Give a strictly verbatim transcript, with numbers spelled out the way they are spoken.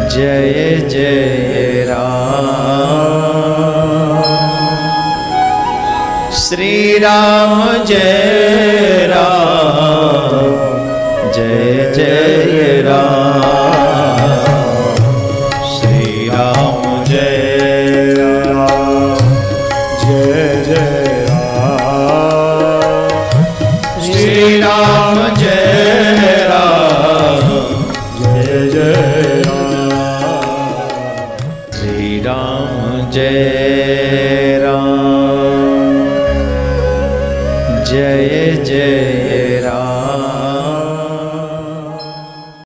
Jai Jai Ram. Shri Ram Jai Ram Jai Jai Ram. Shri Ram Jai Ram Jai Jai Ram. Shri Ram Jai Ram Jai Jai Ram. Jai Ram Jai Jai Ram.